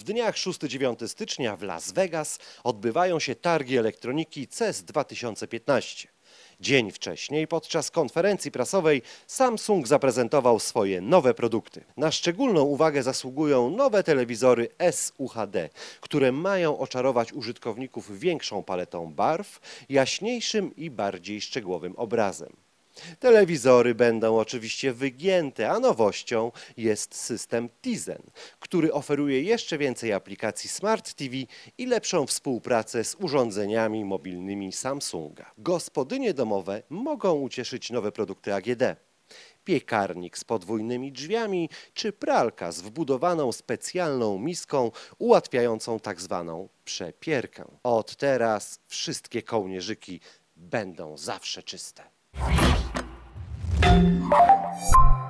dniach 6-9 stycznia w Las Vegas odbywają się targi elektroniki CES 2015. Dzień wcześniej, podczas konferencji prasowej, Samsung zaprezentował swoje nowe produkty. Na szczególną uwagę zasługują nowe telewizory SUHD, które mają oczarować użytkowników większą paletą barw, jaśniejszym i bardziej szczegółowym obrazem. Telewizory będą oczywiście wygięte, a nowością jest system Tizen, który oferuje jeszcze więcej aplikacji Smart TV i lepszą współpracę z urządzeniami mobilnymi Samsunga. Gospodynie domowe mogą ucieszyć nowe produkty AGD. Piekarnik z podwójnymi drzwiami czy pralka z wbudowaną specjalną miską ułatwiającą tzw. przepierkę. Od teraz wszystkie kołnierzyki będą zawsze czyste.